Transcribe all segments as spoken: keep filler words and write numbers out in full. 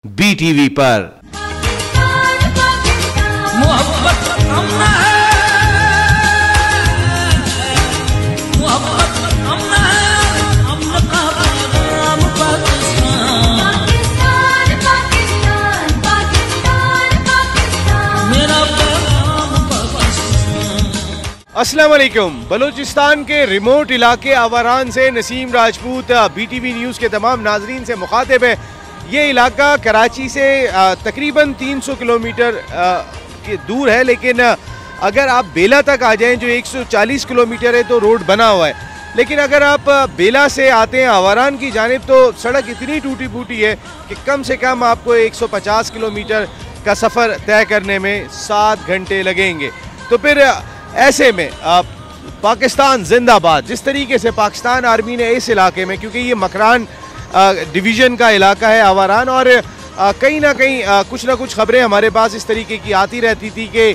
B TV पर। अस्सलाम वालेकुम। बलूचिस्तान के रिमोट इलाके आवारान से Naseem Rajput B T V news के तमाम नाजरीन से मुखातिब है। ये इलाका कराची से तकरीबन तीन सौ किलोमीटर के दूर है, लेकिन अगर आप बेला तक आ जाएं जो एक सौ चालीस किलोमीटर है तो रोड बना हुआ है। लेकिन अगर आप बेला से आते हैं आवारान की जानिब तो सड़क इतनी टूटी फूटी है कि कम से कम आपको एक सौ पचास किलोमीटर का सफ़र तय करने में सात घंटे लगेंगे। तो फिर ऐसे में आप पाकिस्तान जिंदाबाद, जिस तरीके से पाकिस्तान आर्मी ने इस इलाके में, क्योंकि ये मकरान डिवीज़न का इलाका है आवारान, और कहीं ना कहीं आ, कुछ ना कुछ खबरें हमारे पास इस तरीके की आती रहती थी कि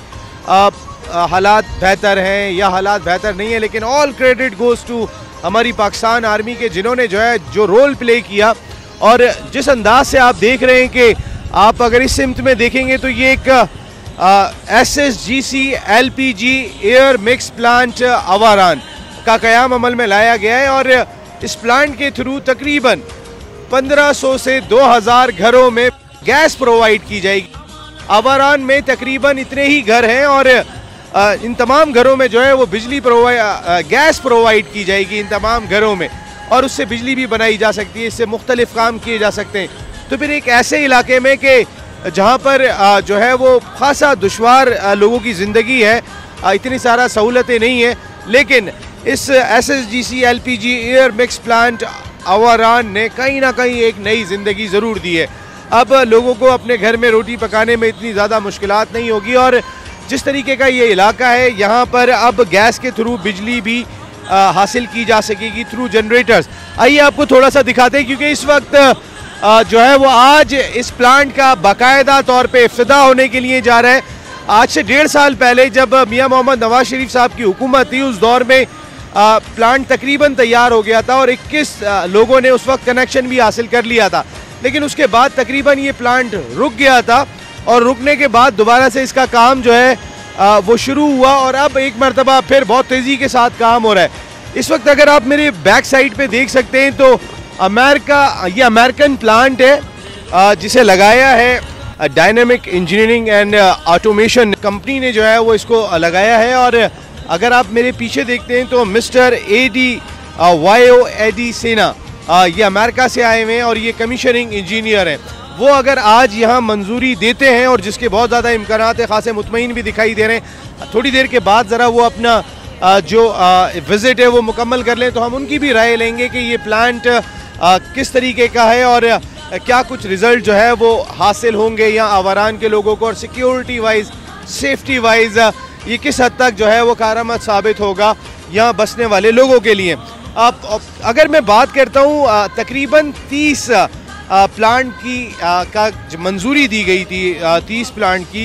हालात बेहतर हैं या हालात बेहतर नहीं है, लेकिन ऑल क्रेडिट गोज़ टू हमारी पाकिस्तान आर्मी के, जिन्होंने जो है जो रोल प्ले किया। और जिस अंदाज से आप देख रहे हैं कि आप अगर इस सिमत में देखेंगे तो ये एक S S G C L P G air mix plant Awaran का क़याम अमल में लाया गया है, और इस प्लांट के थ्रू तकरीबन पंद्रह सौ से दो हज़ार घरों में गैस प्रोवाइड की जाएगी। आवारान में तकरीबन इतने ही घर हैं और आ, इन तमाम घरों में जो है वो बिजली प्रोवाइड गैस प्रोवाइड की जाएगी इन तमाम घरों में, और उससे बिजली भी बनाई जा सकती है, इससे मुख्तलिफ काम किए जा सकते हैं। तो फिर एक ऐसे इलाके में कि जहाँ पर आ, जो है वो खासा दुश्वार लोगों की ज़िंदगी है, आ, इतनी सारा सहूलतें नहीं है, लेकिन इस S S G C L P G air mix plant Awaran ने कहीं ना कहीं एक नई ज़िंदगी ज़रूर दी है। अब लोगों को अपने घर में रोटी पकाने में इतनी ज़्यादा मुश्किलात नहीं होगी, और जिस तरीके का ये इलाका है यहाँ पर अब गैस के थ्रू बिजली भी आ, हासिल की जा सकेगी थ्रू जनरेटर्स। आइए आपको थोड़ा सा दिखाते हैं, क्योंकि इस वक्त आ, जो है वो आज इस प्लांट का बाकायदा तौर पे इफ्तिदा होने के लिए जा रहा है। आज से डेढ़ साल पहले जब मियां मोहम्मद नवाज शरीफ साहब की हुकूमत थी, उस दौर में आ, प्लांट तकरीबन तैयार हो गया था और इक्कीस लोगों ने उस वक्त कनेक्शन भी हासिल कर लिया था, लेकिन उसके बाद तकरीबन ये प्लांट रुक गया था, और रुकने के बाद दोबारा से इसका काम जो है आ, वो शुरू हुआ, और अब एक मरतबा फिर बहुत तेज़ी के साथ काम हो रहा है। इस वक्त अगर आप मेरे बैक साइड पे देख सकते हैं तो अमेरिका, ये अमेरिकन प्लांट है जिसे लगाया है dynamic engineering and automation company ने जो है वो इसको लगाया है। और अगर आप मेरे पीछे देखते हैं तो मिस्टर ए डी वायो एडी सेना, ये अमेरिका से आए हुए हैं और ये कमीशनिंग इंजीनियर हैं। वो अगर आज यहाँ मंजूरी देते हैं, और जिसके बहुत ज़्यादा इम्कानात खासे मुतमईन भी दिखाई दे रहे हैं, थोड़ी देर के बाद ज़रा वो अपना जो विज़िट है वो मुकम्मल कर लें तो हम उनकी भी राय लेंगे कि ये प्लांट आ, किस तरीके का है और आ, क्या कुछ रिज़ल्ट जो है वो हासिल होंगे यहाँ आवारान के लोगों को, और सिक्योरिटी वाइज, सेफ्टी वाइज ये किस हद तक जो है वो कारआमद साबित होगा यहाँ बसने वाले लोगों के लिए। आप अगर मैं बात करता हूँ, तकरीबन तीस प्लांट की आ, का मंजूरी दी गई थी, तीस प्लांट की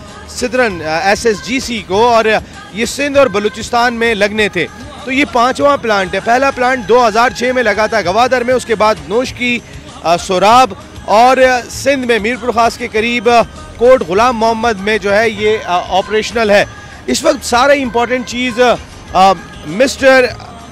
सिदरन एस एस जी सी को, और ये सिंध और बलूचिस्तान में लगने थे। तो ये पांचवा प्लांट है। पहला प्लांट दो हज़ार छह में लगा था गवादर में, उसके बाद नोश की, सोराब, और सिंध में मीरपुर खास के करीब कोट गुलाम मोहम्मद में जो है ये ऑपरेशनल है। इस वक्त सारा इम्पोर्टेंट चीज़ मिस्टर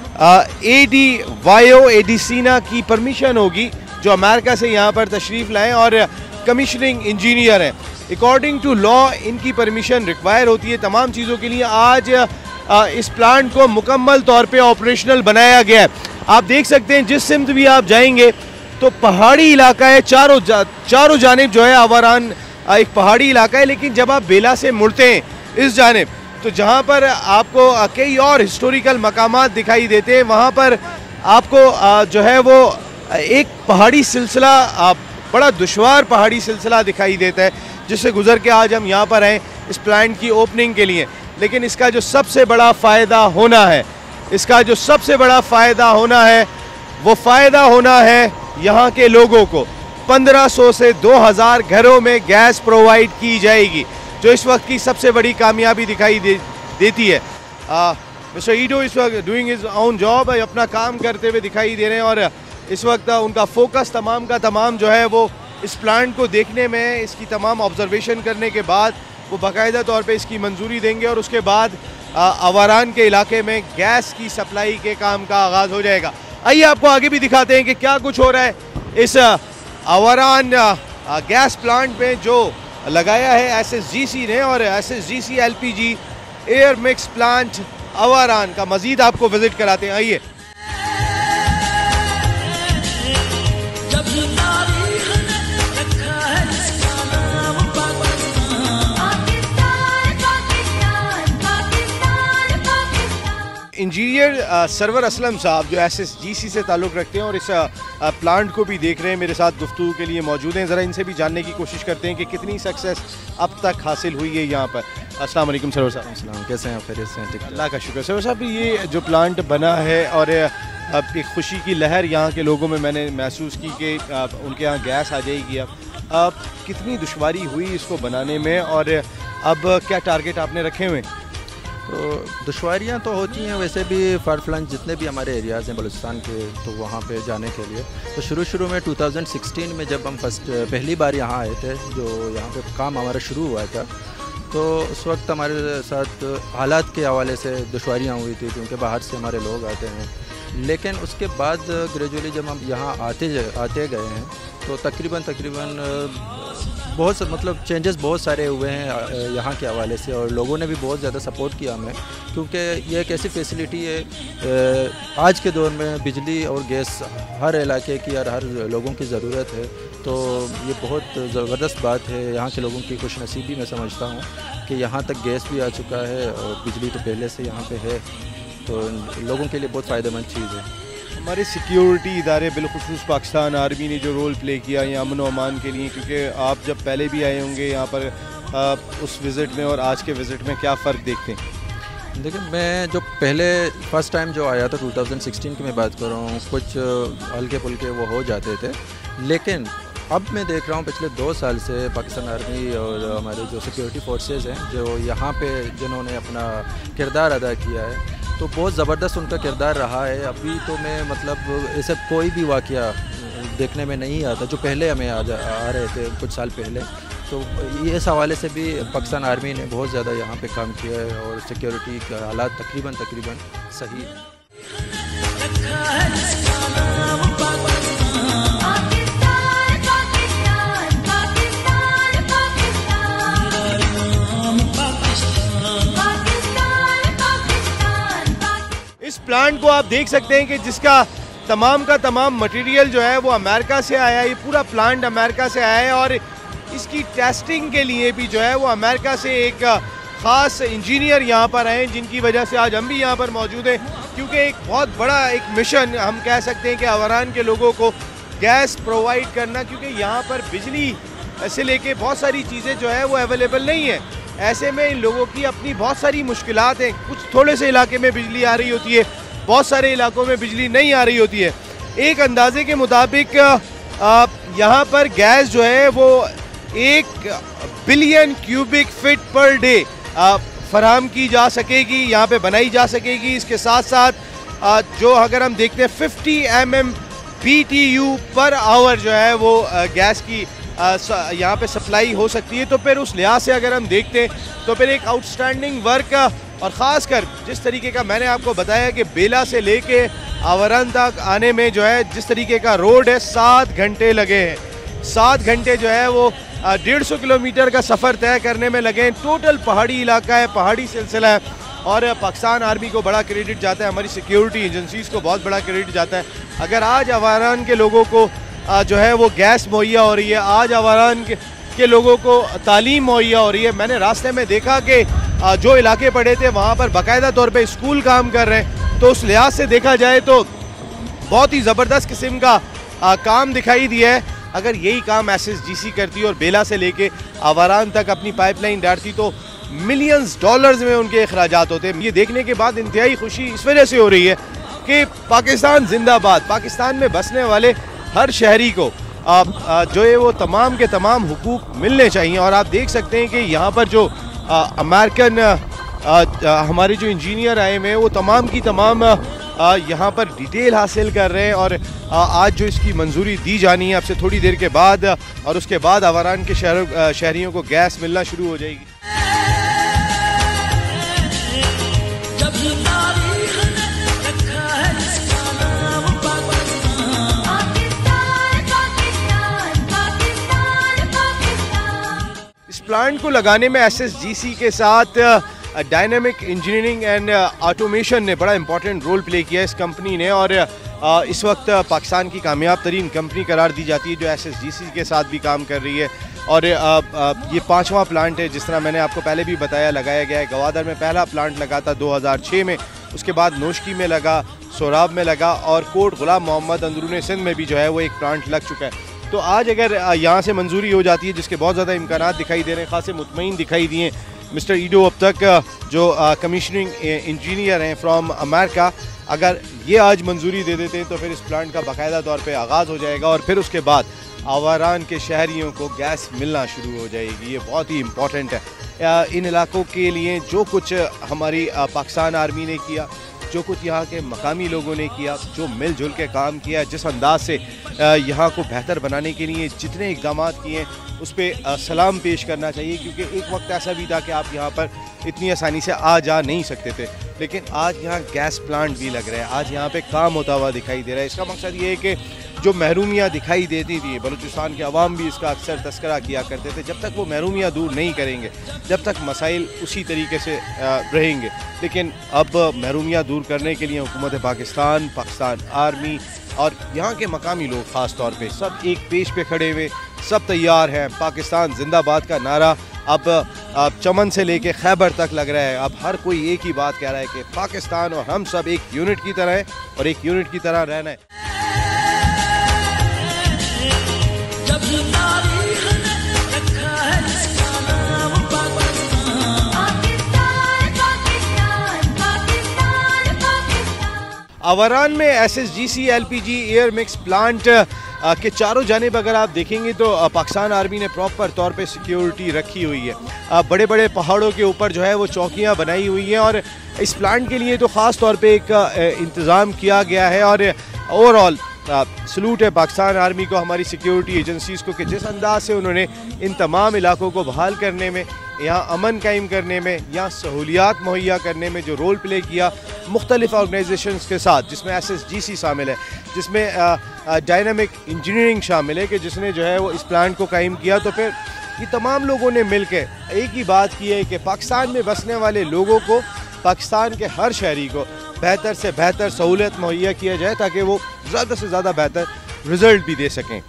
ए डी वायो एडिसीना की परमिशन होगी, जो अमेरिका से यहाँ पर तशरीफ़ लाएँ और कमीशनिंग इंजीनियर हैं। अकॉर्डिंग टू लॉ इनकी परमिशन रिक्वायर होती है तमाम चीज़ों के लिए। आज आ, इस प्लांट को मुकम्मल तौर पे ऑपरेशनल बनाया गया है। आप देख सकते हैं जिस सिमत भी आप जाएंगे तो पहाड़ी इलाका है, चारों जा, चारों जानिब जो है आवारान एक पहाड़ी इलाका है, लेकिन जब आप बेला से मुड़ते हैं इस जानिब तो जहाँ पर आपको कई और हिस्टोरिकल मकामात दिखाई देते हैं, वहाँ पर आपको आ, जो है वो एक पहाड़ी सिलसिला, बड़ा दुश्वार पहाड़ी सिलसिला दिखाई देता है, जिससे गुजर के आज हम यहाँ पर आए इस प्लांट की ओपनिंग के लिए। लेकिन इसका जो सबसे बड़ा फ़ायदा होना है, इसका जो सबसे बड़ा फ़ायदा होना है वो फ़ायदा होना है यहाँ के लोगों को। पंद्रह सौ से दो हज़ार घरों में गैस प्रोवाइड की जाएगी, जो इस वक्त की सबसे बड़ी कामयाबी दिखाई दे, देती है। मिस्टर ईडो इस वक्त डूइंग हिज ओन जॉब, अपना काम करते हुए दिखाई दे रहे हैं, और इस वक्त उनका फोकस तमाम का तमाम जो है वो इस प्लांट को देखने में, इसकी तमाम ऑब्जर्वेशन करने के बाद वो बाकायदा तौर पे इसकी मंजूरी देंगे और उसके बाद आवारान के इलाके में गैस की सप्लाई के काम का आगाज़ हो जाएगा। आइए आपको आगे भी दिखाते हैं कि क्या कुछ हो रहा है इस आवारान गैस प्लांट में जो लगाया है एस एस जी सी ने। और S S G C L P G air mix plant Awaran का मज़ीद आपको विजिट कराते हैं। आइए। इंजीनियर सरवर असलम साहब जो एस एस जी सी से ताल्लुक़ रखते हैं और इस प्लांट को भी देख रहे हैं, मेरे साथ गुफ्तगू के लिए मौजूद हैं। ज़रा इनसे भी जानने की कोशिश करते हैं कि कितनी सक्सेस अब तक हासिल हुई है यहाँ पर। अस्सलाम वालेकुम सरवर साहब। अस्सलाम, कैसे हैं आप? खैरियत से हैं? अल्लाह का शुक्र। सरवर साहब, ये जो प्लांट बना है और अब एक खुशी की लहर यहाँ के लोगों में मैंने महसूस की कि उनके यहाँ गैस आ जाएगी। अब कितनी दुश्वारी हुई इसको बनाने में और अब क्या टारगेट आपने रखे हुए? तो दुश्वारियाँ तो होती हैं वैसे भी, फार फ्लंग जितने भी हमारे एरियाज़ हैं बलूचिस्तान के, तो वहाँ पे जाने के लिए तो शुरू शुरू में दो हज़ार सोलह में जब हम फर्स्ट पहली बार यहाँ आए थे, जो यहाँ पे काम हमारा शुरू हुआ था, तो उस वक्त हमारे साथ हालात के हवाले से दुश्वारियाँ हुई थी क्योंकि बाहर से हमारे लोग आते हैं। लेकिन उसके बाद ग्रेजुअली जब हम यहाँ आते आते गए हैं तो तकरीबन तकरीबन बहुत सा मतलब चेंजेस बहुत सारे हुए हैं यहाँ के हवाले से, और लोगों ने भी बहुत ज़्यादा सपोर्ट किया हमें, क्योंकि ये एक ऐसी फैसिलिटी है आज के दौर में बिजली और गैस हर इलाके की और हर लोगों की ज़रूरत है। तो ये बहुत ज़बरदस्त बात है, यहाँ के लोगों की खुशनसीबी मैं समझता हूँ कि यहाँ तक गैस भी आ चुका है और बिजली तो पहले से यहाँ पे है, तो लोगों के लिए बहुत फ़ायदेमंद चीज़ है। हमारे सिक्योरिटी इदारे बिलखुसूस पाकिस्तान आर्मी ने जो रोल प्ले किया यहाँ अमन व अमान के लिए, क्योंकि आप जब पहले भी आए होंगे यहाँ पर आ, उस विज़िट में और आज के विज़िट में क्या फ़र्क देखते हैं? देखिए, मैं जो पहले फ़र्स्ट टाइम जो आया था दो हज़ार सोलह की मैं बात कर रहा हूँ, कुछ हल्के फुल्के वो हो जाते थे, लेकिन अब मैं देख रहा हूँ पिछले दो साल से पाकिस्तान आर्मी और हमारे जो सिक्योरिटी फोर्सेस हैं जो यहाँ पे जिन्होंने अपना किरदार अदा किया है, तो बहुत ज़बरदस्त उनका किरदार रहा है। अभी तो मैं मतलब ऐसा कोई भी वाक़या देखने में नहीं आता जो पहले हमें आ, जा, आ रहे थे कुछ साल पहले। तो ये इस हवाले से भी पाकिस्तान आर्मी ने बहुत ज़्यादा यहाँ पे काम किया है और सिक्योरिटी का हालात तकरीबन तकरीबन सही है। इस प्लांट को आप देख सकते हैं कि जिसका तमाम का तमाम मटेरियल जो है वो अमेरिका से आया है। ये पूरा प्लांट अमेरिका से आया है और इसकी टेस्टिंग के लिए भी जो है वो अमेरिका से एक ख़ास इंजीनियर यहाँ पर आए, जिनकी वजह से आज हम भी यहाँ पर मौजूद हैं, क्योंकि एक बहुत बड़ा एक मिशन हम कह सकते हैं कि आवारान के लोगों को गैस प्रोवाइड करना, क्योंकि यहाँ पर बिजली से लेके बहुत सारी चीज़ें जो है वो अवेलेबल नहीं है। ऐसे में इन लोगों की अपनी बहुत सारी मुश्किलात हैं। कुछ थोड़े से इलाके में बिजली आ रही होती है, बहुत सारे इलाकों में बिजली नहीं आ रही होती है। एक अंदाजे के मुताबिक यहाँ पर गैस जो है वो एक billion cubic feet per day फराहम की जा सकेगी, यहाँ पे बनाई जा सकेगी। इसके साथ साथ जो अगर हम देखते हैं पचास M M B T U per hour जो है वो गैस की यहाँ पे सप्लाई हो सकती है। तो फिर उस लिहाज से अगर हम देखते हैं तो फिर एक आउटस्टैंडिंग वर्क, और ख़ासकर जिस तरीके का मैंने आपको बताया कि बेला से लेके आवारान तक आने में जो है जिस तरीके का रोड है, सात घंटे लगे हैं। सात घंटे जो है वो डेढ़ सौ किलोमीटर का सफ़र तय करने में लगे हैं। टोटल पहाड़ी इलाका है, पहाड़ी सिलसिला है, और पाकिस्तान आर्मी को बड़ा क्रेडिट जाता है, हमारी सिक्योरिटी एजेंसीज़ को बहुत बड़ा क्रेडिट जाता है। अगर आज आवारान के लोगों को जो है वो गैस मुहैया हो रही है, आज आवारान के, के लोगों को तालीम मुहैया हो रही है। मैंने रास्ते में देखा कि जो इलाके पड़े थे वहाँ पर बाकायदा तौर पे स्कूल काम कर रहे हैं। तो उस लिहाज से देखा जाए तो बहुत ही ज़बरदस्त किस्म का आ, काम दिखाई दिया है। अगर यही काम एस एस जी सी करती और बेला से लेके आवारान तक अपनी पाइपलाइन डालती तो मिलियंस डॉलर्स में उनके अखराजात होते। ये देखने के बाद इंतहाई खुशी इस वजह से हो रही है कि पाकिस्तान जिंदाबाद, पाकिस्तान में बसने वाले हर शहरी को आ, आ, जो है वो तमाम के तमाम हुकूक मिलने चाहिए। और आप देख सकते हैं कि यहाँ पर जो अमेरिकन हमारे जो इंजीनियर आए हुए हैं वो तमाम की तमाम यहाँ पर डिटेल हासिल कर रहे हैं और आज जो इसकी मंजूरी दी जानी है अब से थोड़ी देर के बाद, और उसके बाद आवारान के शहरों शहरियों को गैस मिलना शुरू हो जाएगी। इस प्लांट को लगाने में एस एस जी सी के साथ डायनामिक इंजीनियरिंग एंड ऑटोमेशन ने बड़ा इंपॉर्टेंट रोल प्ले किया इस कंपनी ने, और इस वक्त पाकिस्तान की कामयाब तरीन कंपनी करार दी जाती है जो एस एस जी सी के साथ भी काम कर रही है। और ये पांचवा प्लांट है, जिस तरह मैंने आपको पहले भी बताया, लगाया गया है। गवादर में पहला प्लांट लगा था दो हज़ार छः में, उसके बाद नोशकी में लगा, सोराब में लगा, और कोट गुलाम मोहम्मद अंदरून सिंध में भी जो है वो एक प्लांट लग चुका है। तो आज अगर यहाँ से मंजूरी हो जाती है, जिसके बहुत ज़्यादा इम्कानात दिखाई दे रहे हैं, खासे मुतमईन दिखाई दिए मिस्टर ईडो अब तक जो कमिश्नरिंग इंजीनियर हैं फ्रॉम अमेरिका, अगर ये आज मंजूरी दे देते हैं तो फिर इस प्लांट का बाकायदा तौर पे आगाज़ हो जाएगा और फिर उसके बाद आवारान के शहरियों को गैस मिलना शुरू हो जाएगी। ये बहुत ही इम्पॉर्टेंट है इन इलाकों के लिए। जो कुछ हमारी पाकिस्तान आर्मी ने किया, जो कुछ यहाँ के मकामी लोगों ने किया, जो मिलजुल के काम किया, जिस अंदाज से यहाँ को बेहतर बनाने के लिए जितने इक़दाम किए उस पर सलाम पेश करना चाहिए, क्योंकि एक वक्त ऐसा भी था कि आप यहाँ पर इतनी आसानी से आ जा नहीं सकते थे, लेकिन आज यहाँ गैस प्लांट भी लग रहा है, आज यहाँ पे काम होता हुआ दिखाई दे रहा है। इसका मकसद ये है कि जो महरूमियाँ दिखाई देती थी, बलूचिस्तान के अवाम भी इसका अक्सर तस्करा किया करते थे, जब तक वो महरूमियाँ दूर नहीं करेंगे, जब तक मसाइल उसी तरीके से रहेंगे। लेकिन अब महरूमियाँ दूर करने के लिए हुकूमत पाकिस्तान, पाकिस्तान आर्मी और यहाँ के मकामी लोग ख़ास तौर पे सब एक पेश पे खड़े हुए, सब तैयार हैं। पाकिस्तान जिंदाबाद का नारा अब अब चमन से लेके खैबर तक लग रहा है। अब हर कोई एक ही बात कह रहा है कि पाकिस्तान और हम सब एक यूनिट की तरह है और एक यूनिट की तरह रहना है। आवारान में S S G C L P G air mix plant के चारों जानिब अगर आप देखेंगे तो पाकिस्तान आर्मी ने प्रॉपर तौर पे सिक्योरिटी रखी हुई है। बड़े बड़े पहाड़ों के ऊपर जो है वो चौकियां बनाई हुई हैं और इस प्लांट के लिए तो ख़ास तौर पे एक इंतज़ाम किया गया है। और ओवरऑल सलूट है पाकिस्तान आर्मी को, हमारी सिक्योरिटी एजेंसीज़ को, कि जिस अंदाज से उन्होंने इन तमाम इलाकों को बहाल करने में, यहाँ अमन कायम करने में, यहाँ सहूलियात मुहैया करने में जो रोल प्ले किया मुख्तलिफ ऑर्गेनाइजेशंस के साथ, जिसमें एस एस जी सी शामिल है, जिसमें डायनामिक इंजीनियरिंग शामिल है कि जिसने जो है वो इस प्लांट को कायम किया। तो फिर ये तमाम लोगों ने मिल के एक ही बात की है कि पाकिस्तान में बसने वाले लोगों को, पाकिस्तान के हर शहरी को बेहतर से बेहतर सहूलियत मुहैया किया जाए ताकि वो ज़्यादा से ज़्यादा बेहतर रिज़ल्ट भी दे सकें।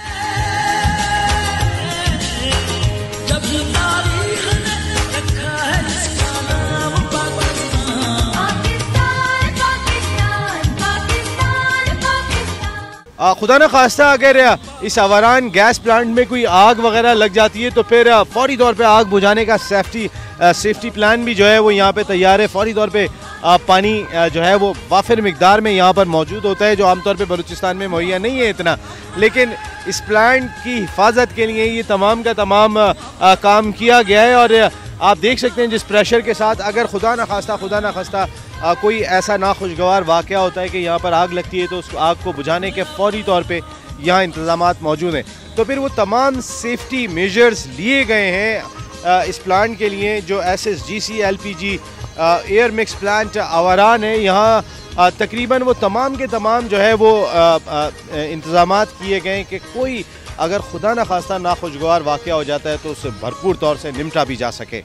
खुदा न खास्ता अगर इस आवारान गैस प्लांट में कोई आग वगैरह लग जाती है तो फिर फौरी तौर पे आग बुझाने का सेफ्टी सेफ्टी प्लान भी जो है वो यहाँ पे तैयार है। फौरी तौर पे पानी जो है वो वाफिर मिकदार में यहाँ पर मौजूद होता है, जो आमतौर पे बलूचिस्तान में मुहैया नहीं है इतना, लेकिन इस प्लांट की हिफाजत के लिए ये तमाम का तमाम आ, काम किया गया है। और आप देख सकते हैं जिस प्रेशर के साथ, अगर खुदा न खास्ता खुदा न खास्ता कोई ऐसा नाखुशगवार वाक़या होता है कि यहाँ पर आग लगती है तो उस आग को बुझाने के फौरी तौर पे यहाँ इंतज़ामात मौजूद हैं। तो फिर वो तमाम सेफ्टी मेजर्स लिए गए हैं इस प्लांट के लिए, जो S S G C L P G air mix plant Awaran है। यहाँ तकरीबन वो तमाम के तमाम जो है वो इंतज़ामात किए गए कि कोई अगर खुदा न खास्ता नाखुशगवार वाक़या हो जाता है तो उससे भरपूर तौर से निपटा भी जा सके।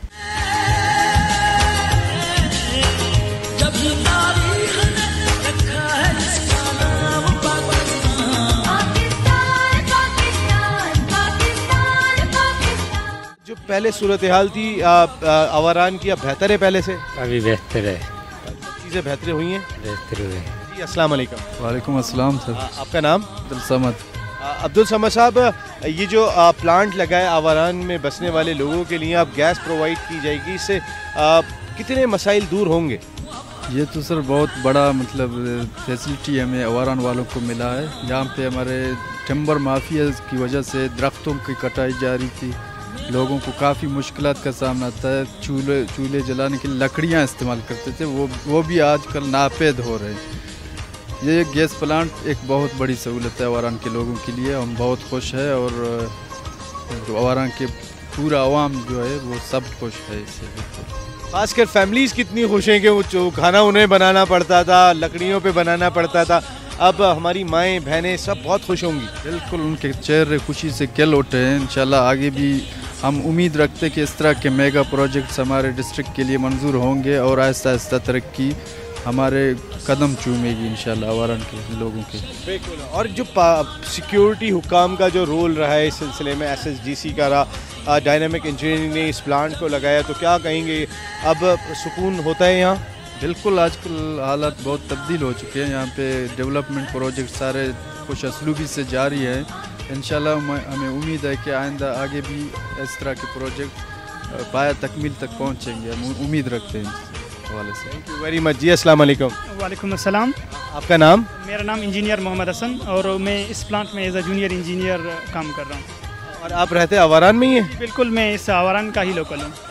जो पहले सूरत हाल थी आवारान की, अब बेहतर है पहले से? अभी बेहतर है, चीज़ें बेहतर हुई हैं, बेहतर हुई है जी। अस्सलाम वालेकुम। वालेकुम अस्सलाम सर। आपका नाम? अब्दुल समद। अब्दुल समद साहब, ये जो प्लांट लगा है आवारान में बसने वाले लोगों के लिए, अब गैस प्रोवाइड की जाएगी, इससे कितने मसाइल दूर होंगे? ये तो सर बहुत बड़ा मतलब फैसिलिटी हमें आवारान वालों को मिला है। यहाँ पे हमारे टिम्बर माफिया की वजह से दरख्तों की कटाई जारी थी, लोगों को काफ़ी मुश्किलात का सामना आता है। चूल्हे चूल्हे जलाने के लिए लकड़ियाँ इस्तेमाल करते थे, वो वो भी आजकल नापेद हो रहे हैं। ये गैस प्लांट एक बहुत बड़ी सहूलत है आवारान के लोगों के लिए। हम बहुत खुश हैं और आवारान के पूरा आवाम जो है वो सब खुश है इससे। खासकर फैमिलीज़ कितनी खुश हैं कि वो जो खाना उन्हें बनाना पड़ता था, लकड़ियों पे बनाना पड़ता था, अब हमारी माएँ बहनें सब बहुत खुश होंगी। बिल्कुल, उनके चेहरे खुशी से खिल उठे हैं। इंशाल्लाह आगे भी हम उम्मीद रखते हैं कि इस तरह के मेगा प्रोजेक्ट्स हमारे डिस्ट्रिक्ट के लिए मंजूर होंगे और आहिस्ता आहिस्ता तरक्की हमारे कदम चूमेगी इंशाल्लाह आवारान के लोगों के। बिल्कुल। और जो सिक्योरिटी हुकाम का जो रोल रहा है इस सिलसिले में, एस एस जी सी का रहा, डायनामिक इंजीनियरिंग ने इस प्लांट को लगाया, तो क्या कहेंगे अब सुकून होता है यहाँ? बिल्कुल, आजकल हालात बहुत तब्दील हो चुके हैं। यहाँ पे डेवलपमेंट प्रोजेक्ट सारे खुश असलूबी से जारी हैं। इंशाल्लाह हमें उम्मीद है कि आइंदा आगे भी इस तरह के प्रोजेक्ट पाया तकमील तक पहुँचेंगे, हम उम्मीद रखते हैं इस हवाले से। Thank you very much ji. अस्सलाम वालेकुम। वालेकुम अस्सलाम। आपका नाम? मेरा नाम इंजीनियर मोहम्मद हसन और मैं इस प्लांट में एज अ जूनियर इंजीनियर काम कर रहा हूँ। और आप रहते आवारान में ही हैं? बिल्कुल, मैं इस आवारान का ही लोकल हूँ।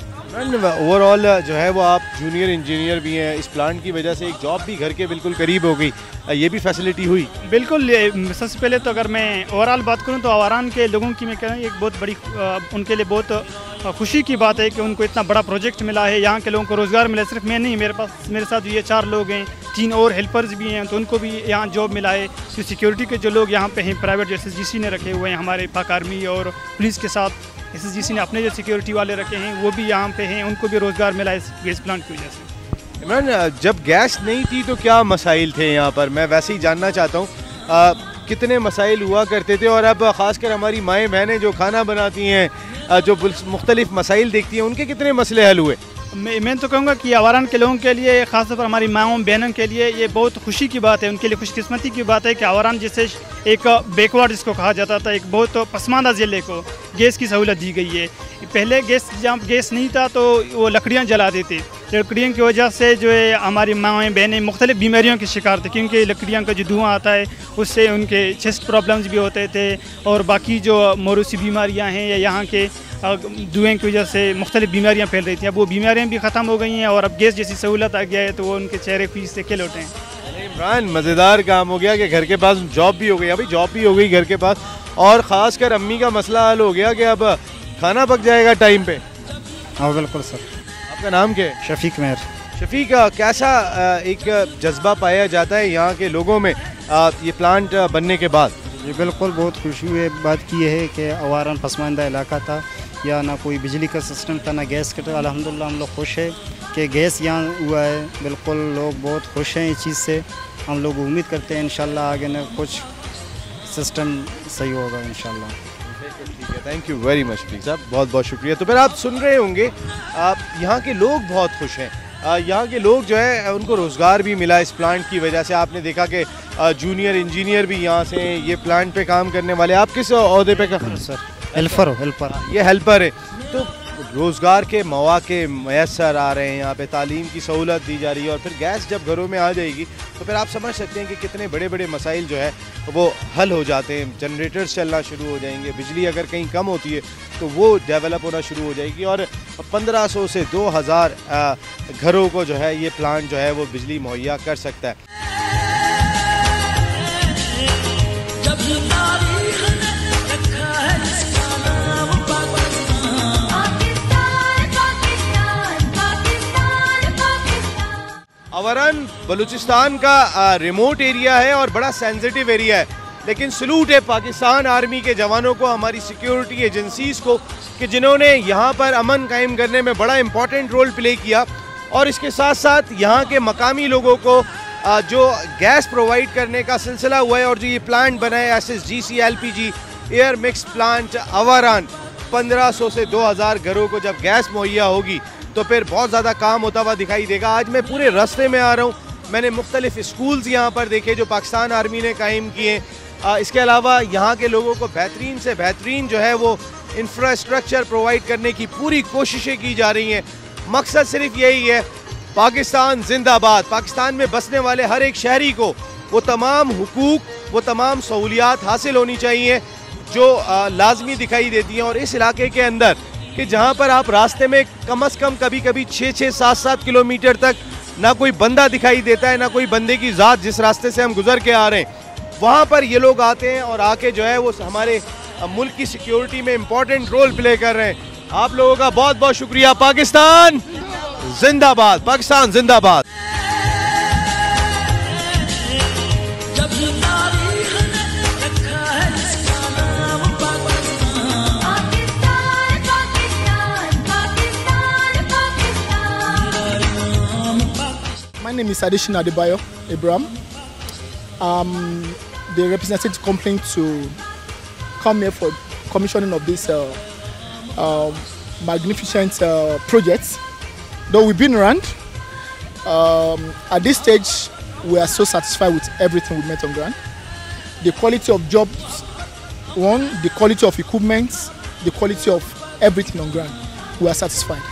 ओवरऑल जो है वो आप जूनियर इंजीनियर भी हैं, इस प्लांट की वजह से एक जॉब भी घर के बिल्कुल करीब हो गई, ये भी फैसिलिटी हुई? बिल्कुल। सबसे पहले तो अगर मैं ओवरऑल बात करूं तो आवारान के लोगों की मैं कह रहा हूँ एक बहुत बड़ी उनके लिए बहुत खुशी की बात है कि उनको इतना बड़ा प्रोजेक्ट मिला है, यहाँ के लोगों को रोज़गार मिला। सिर्फ मैं नहीं, मेरे पास मेरे साथ ये चार लोग हैं, तीन और हेल्पर्स भी हैं, तो उनको भी यहाँ जॉब मिला है। जो सिक्योरिटी के जो लोग यहाँ पे हैं प्राइवेट, जो एस एस जी सी ने रखे हुए हैं हमारे पाक आर्मी और पुलिस के साथ, एस एस जी सी ने अपने जो सिक्योरिटी वाले रखे हैं वो भी यहाँ पे हैं, उनको भी रोज़गार मिला है इस गैस प्लांट की वजह से। इमरान, जब गैस नहीं थी तो क्या मसाइल थे यहाँ पर? मैं वैसे ही जानना चाहता हूँ कितने मसाइल हुआ करते थे, और अब ख़ासकर हमारी माएँ बहनें जो खाना बनाती हैं, जो मुख्तलिफ मसाइल देखती हैं, उनके कितने मसले हल हुए? मैं मैं तो कहूँगा कि आवारान के लोगों के लिए, ख़ासतौर पर हमारी माओं बहनों के लिए ये बहुत खुशी की बात है, उनके लिए खुशकिस्मती की बात है कि आवारान जैसे एक बैकवर्ड जिसको कहा जाता था, एक बहुत पसमानदा ज़िले को गैस की सहूलत दी गई है। पहले गैस जहाँ गैस नहीं था तो वो लकड़ियाँ जला देते, लकड़ियों की वजह से जो है हमारी माएँ बहनें मुख्तलिफ बीमारियों के शिकार थे, क्योंकि लकड़ियों का जो धुआँ आता है उससे उनके चेस्ट प्रॉब्लम्स भी होते थे और बाकी जो मौरूसी बीमारियाँ हैं या यहाँ के धुएँ की वजह से मुख्तलिफ बीमारियाँ फैल रही थी। अब वो बीमारियाँ भी ख़त्म हो गई हैं और अब गैस जैसी सहूलत आ गया है तो वो उनके चेहरे खुशी से खिल उठे हैं। इमरान, मज़ेदार काम हो गया कि घर के पास जॉब भी हो गई, अभी जॉब भी हो गई घर के पास, और ख़ासकर अम्मी का मसला हल हो गया कि अब खाना पक जाएगा टाइम पे। हाँ बिल्कुल सर। आपका नाम क्या है? शफीक मेहर। शफीक, कैसा एक जज्बा पाया जाता है यहाँ के लोगों में ये प्लांट बनने के बाद? जी बिल्कुल, बहुत खुशी हुई बात की है कि आवारान पसमानदा इलाका था, या ना कोई बिजली का सिस्टम था ना गैस का। अल्हम्दुलिल्लाह हम लोग खुश है कि गैस यहाँ हुआ है। बिल्कुल लोग बहुत खुश हैं इस चीज़ से। हम लोग उम्मीद करते हैं इंशाल्लाह आगे ना कुछ सिस्टम सही होगा इंशाल्लाह। ठीक है, thank you very much please साहब, बहुत बहुत शुक्रिया। तो फिर आप सुन रहे होंगे, आप यहाँ के लोग बहुत खुश हैं। यहाँ के लोग जो है उनको रोज़गार भी मिला इस प्लांट की वजह से। आपने देखा कि जूनियर इंजीनियर भी यहाँ से ये प्लांट पे काम करने वाले। आप किस ओहदे पे कर? सर हेल्पर हो। हेल्पर ये हेल्पर है। तो रोज़गार के मौके मैसर आ रहे हैं, यहाँ पे तालीम की सहूलत दी जा रही है, और फिर गैस जब घरों में आ जाएगी तो फिर आप समझ सकते हैं कि कितने बड़े बड़े मसाइल जो है वो हल हो जाते हैं। जनरेटर्स चलना शुरू हो जाएंगे, बिजली अगर कहीं कम होती है तो वो डेवलप होना शुरू हो जाएगी, और पंद्रह सौ से दो हज़ार घरों को जो है ये प्लांट जो है वो बिजली मुहैया कर सकता है। आवारान बलूचिस्तान का रिमोट एरिया है और बड़ा सेंसिटिव एरिया है, लेकिन सलूट है पाकिस्तान आर्मी के जवानों को, हमारी सिक्योरिटी एजेंसीज़ को, कि जिन्होंने यहाँ पर अमन कायम करने में बड़ा इम्पॉर्टेंट रोल प्ले किया, और इसके साथ साथ यहाँ के मकामी लोगों को जो गैस प्रोवाइड करने का सिलसिला हुआ है, और जो ये प्लांट बना है S S G C L P G air mix plant Awaran, पंद्रह सौ से दो हज़ार घरों को जब गैस मुहैया होगी तो फिर बहुत ज़्यादा काम होता हुआ दिखाई देगा। आज मैं पूरे रास्ते में आ रहा हूँ, मैंने मुख्तलिफ स्कूल्स यहाँ पर देखे जो पाकिस्तान आर्मी ने कायम किए। इसके अलावा यहाँ के लोगों को बेहतरीन से बेहतरीन जो है वो इंफ्रास्ट्रक्चर प्रोवाइड करने की पूरी कोशिशें की जा रही हैं। मकसद सिर्फ यही है, पाकिस्तान जिंदाबाद। पाकिस्तान में बसने वाले हर एक शहरी को वो तमाम हुकूक, वो तमाम सहूलियात हासिल होनी चाहिए जो लाजमी दिखाई देती हैं। और इस इलाके के अंदर कि जहाँ पर आप रास्ते में कम अज़ कम कभी कभी छः छः सात सात किलोमीटर तक ना कोई बंदा दिखाई देता है, ना कोई बंदे की ज़ात। जिस रास्ते से हम गुजर के आ रहे हैं वहाँ पर ये लोग आते हैं और आके जो है वो हमारे मुल्क की सिक्योरिटी में इम्पोर्टेंट रोल प्ले कर रहे हैं। आप लोगों का बहुत बहुत शुक्रिया। पाकिस्तान जिंदाबाद, पाकिस्तान जिंदाबाद। My name is Adesina Adebayo Abraham. Um, they represented the company to come here for commissioning of this uh, uh, magnificent uh, project. Though we've been around, um, at this stage we are so satisfied with everything we met on ground. The quality of jobs, one, the quality of equipment, the quality of everything on ground. We are satisfied.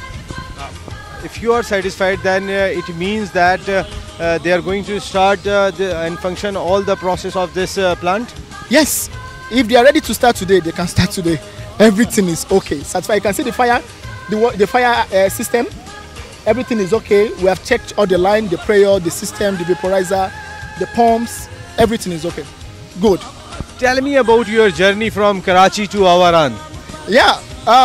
If you are satisfied, then uh, it means that uh, uh, they are going to start uh, the, and function all the process of this uh, plant? Yes, if they are ready to start today, they can start today. Everything is okay. Satisfied. You can see the fire, the, the fire uh, system. Everything is okay. We have checked all the line, the prayer, the system, the vaporizer, the pumps. Everything is okay. Good. Tell me about your journey from Karachi to Awaran. Yeah.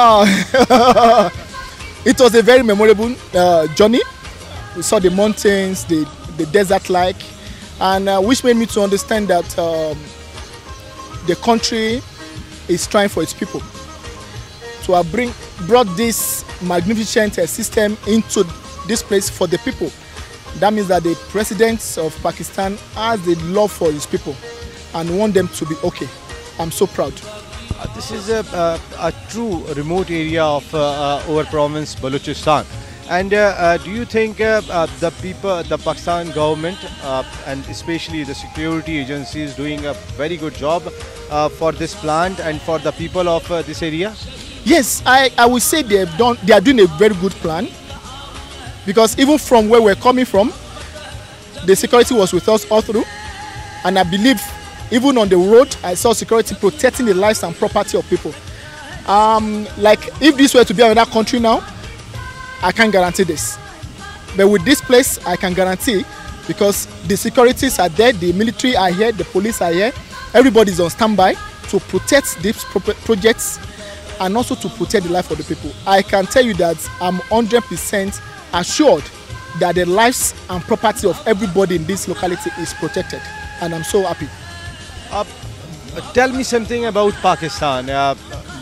Uh, It was a very memorable uh, journey. We saw the mountains, the, the desert-like, and uh, which made me to understand that um, the country is trying for its people. To have bring, brought this magnificent uh, system into this place for the people. That means that the president of Pakistan has the love for his people and want them to be okay. I'm so proud. Uh, this is a, uh, a true remote area of uh, uh, our province, Balochistan. And uh, uh, do you think uh, uh, the people, the Pakistan government, uh, and especially the security agencies, doing a very good job uh, for this plant and for the people of uh, this area? Yes, I, I would say they've done. They are doing a very good plan. Because even from where we're coming from, the security was with us all through, and I believe. Even on the road, I saw security protecting the lives and property of people. Um, like, if this were to be another country now, I can't guarantee this. But with this place, I can guarantee, because the securities are there, the military are here, the police are here. Everybody is on standby to protect these pro projects and also to protect the life of the people. I can tell you that I'm one hundred percent assured that the lives and property of everybody in this locality is protected. And I'm so happy. Uh, tell me something about Pakistan. Uh,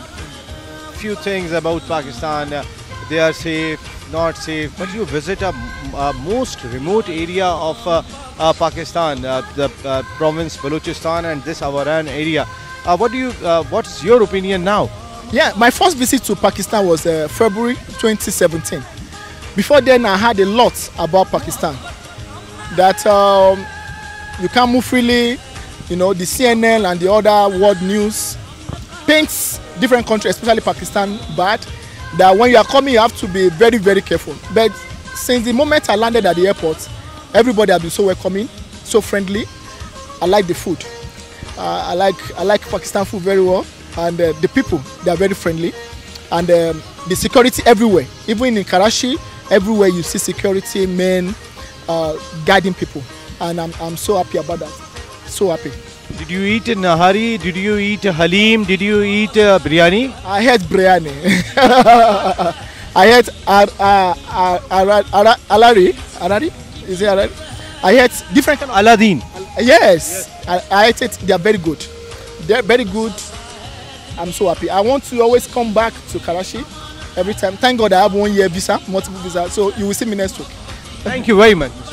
few things about Pakistan. Uh, they are safe, not safe. But you visit a, a most remote area of uh, uh, Pakistan, uh, the uh, province Balochistan and this Awaran area. Uh, what do you? Uh, what's your opinion now? Yeah, my first visit to Pakistan was uh, February twenty seventeen. Before then, I heard a lot about Pakistan. That um, you can't move freely. You know, the C N N and the other world news paints different countries, especially Pakistan, bad. That when you are coming, you have to be very, very careful. But since the moment I landed at the airport, everybody has been so welcoming, so friendly. I like the food. Uh, I like I like Pakistan food very well, and uh, the people, they are very friendly, and um, the security everywhere. Even in Karachi, everywhere you see security men uh, guiding people, and I'm I'm so happy about that. So happy. Did you eat nahari? Did you eat halim? Did you eat uh, biryani? I had biryani. I had ar, ar, ar, ar, ar, alari. Alari? Is it alari? I had different kind of Aladdin. Yes, yes. I, I ate it. They are very good. They are very good. I'm so happy. I want to always come back to Karachi every time. Thank God I have one year visa, multiple visa. So you will see me next week. Thank you very much.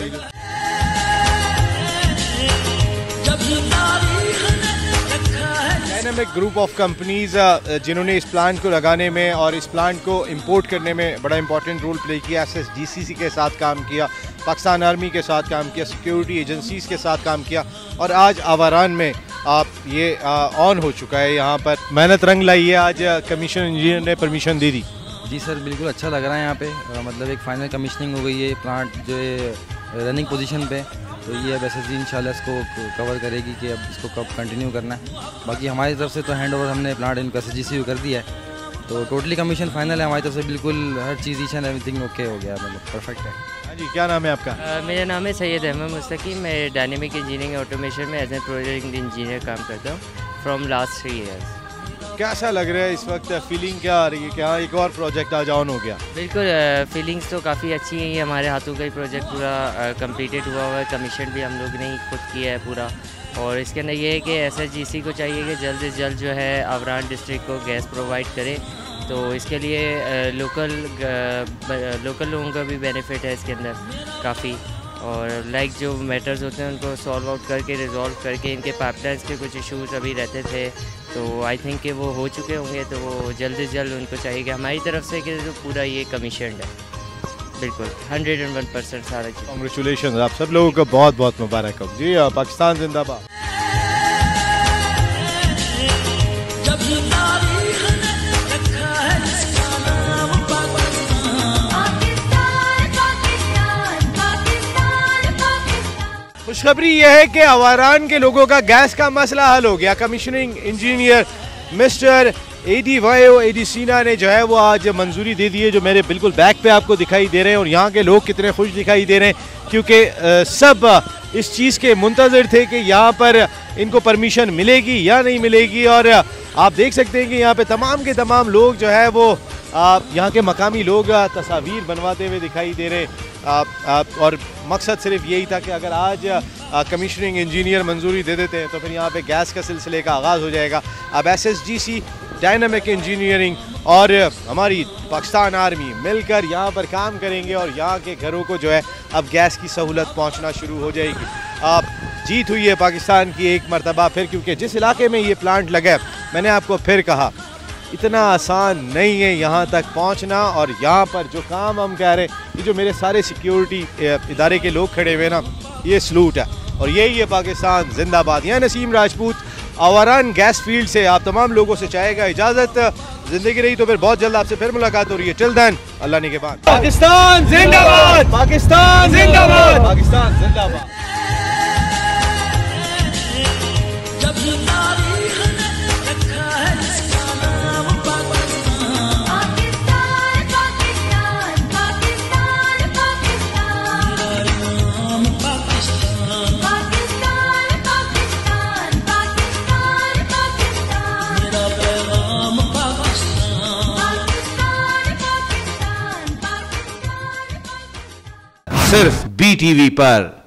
Dynamic group of companies जिन्होंने इस plant को लगाने में और इस plant को import करने में बड़ा इंपॉर्टेंट रोल प्ले किया। S S D C C के साथ काम किया, पाकिस्तान आर्मी के साथ काम किया, सिक्योरिटी एजेंसीज के साथ काम किया, और आज आवारान में आप ये ऑन हो चुका है। यहाँ पर मेहनत रंग लाई है। आज कमीशन इंजीनियर ने परमिशन दे दी। जी सर, बिल्कुल अच्छा लग रहा है यहाँ पे। मतलब एक फाइनल कमीशनिंग हो गई है प्लांट जो है रनिंग पोजीशन पे। तो ये अब एस एस डी इंशाल्लाह इसको कवर करेगी कि अब इसको कब कंटिन्यू करना है। बाकी हमारी तरफ से तो हैंड ओवर हमने प्लांट इनको एस एस जी सी को कर दिया है। तो टोटली कमीशन फाइनल है हमारी तरफ से। बिल्कुल हर चीज़ ईच एंड एवरीथिंग ओके हो गया, मतलब परफेक्ट है। हाँ जी, क्या नाम है आपका? uh, मेरा नाम है सैयद अहमद मुस्तकी। मैं डायनेमिक इंजीनियरिंग ऑटोमेशन में एज ए प्रोजेक्ट इंजीनियर काम करता हूँ फ्रॉम लास्ट थ्री इयर्स। कैसा लग रहा है इस वक्त? फीलिंग क्या आ रही है कि हाँ एक और प्रोजेक्ट आज ऑन हो गया? बिल्कुल, फीलिंग्स तो काफ़ी अच्छी हैं। ये हमारे हाथों का ही प्रोजेक्ट पूरा कंप्लीटेड हुआ हुआ है, कमीशन भी हम लोग ने ही खुद किया है पूरा। और इसके अंदर ये है कि एस एच जी सी को चाहिए कि जल्द से जल्द जो है आवारान डिस्ट्रिक्ट को गैस प्रोवाइड करे। तो इसके लिए लोकल लोकल लोगों का भी बेनिफिट है इसके अंदर काफ़ी। और लाइक जो मैटर्स होते हैं उनको सॉल्व आउट करके रिजॉल्व करके, इनके पाइपलाइंस के कुछ इश्यूज अभी रहते थे तो आई थिंक कि वो हो चुके होंगे। तो वो जल्द से जल्द उनको चाहिए कि हमारी तरफ से कि जो पूरा ये कमीशन है बिल्कुल हंड्रेड एंड वन परसेंट सारा चीज़। कांग्रेचुलेशन, आप सब लोगों को बहुत बहुत मुबारक हो जी। पाकिस्तान जिंदाबाद। खुशखबरी यह है कि आवारान के लोगों का गैस का मसला हल हो गया। कमिश्नरिंग इंजीनियर मिस्टर एडी वायो एडी सीना ने जो है वो आज मंजूरी दे दी है, जो मेरे बिल्कुल बैक पे आपको दिखाई दे रहे हैं। और यहाँ के लोग कितने खुश दिखाई दे रहे हैं क्योंकि सब इस चीज़ के मुंतज़िर थे कि यहाँ पर इनको परमिशन मिलेगी या नहीं मिलेगी। और आप देख सकते हैं कि यहाँ पे तमाम के तमाम लोग जो है वो यहाँ के मकामी लोग तस्वीर बनवाते हुए दिखाई दे रहे। आप, आप, और मकसद सिर्फ यही था कि अगर आज कमिश्नरिंग इंजीनियर मंजूरी दे देते हैं तो फिर यहाँ पे गैस का सिलसिले का आगाज़ हो जाएगा। अब S S G C, dynamic engineering और हमारी पाकिस्तान आर्मी मिलकर यहाँ पर काम करेंगे और यहाँ के घरों को जो है अब गैस की सहूलत पहुँचना शुरू हो जाएगी। अब जीत हुई है पाकिस्तान की एक मरतबा फिर, क्योंकि जिस इलाके में ये प्लांट लगा है, मैंने आपको फिर कहा इतना आसान नहीं है यहाँ तक पहुँचना। और यहाँ पर जो काम हम कह रहे हैं, ये जो मेरे सारे सिक्योरिटी इदारे के लोग खड़े हुए ना, ये सलूट है और यही है पाकिस्तान जिंदाबाद। यहाँ नसीम राजपूत आवारान गैस फील्ड से आप तमाम लोगों से चाहेगा इजाज़त। जिंदगी रही तो फिर बहुत जल्द आपसे फिर मुलाकात हो रही है। टिल देन अल्लाह ने के बाद। पाकिस्तान जिंदाबाद, पाकिस्तान जिंदाबाद, पाकिस्तान जिंदाबाद। सिर्फ बी टीवी पर।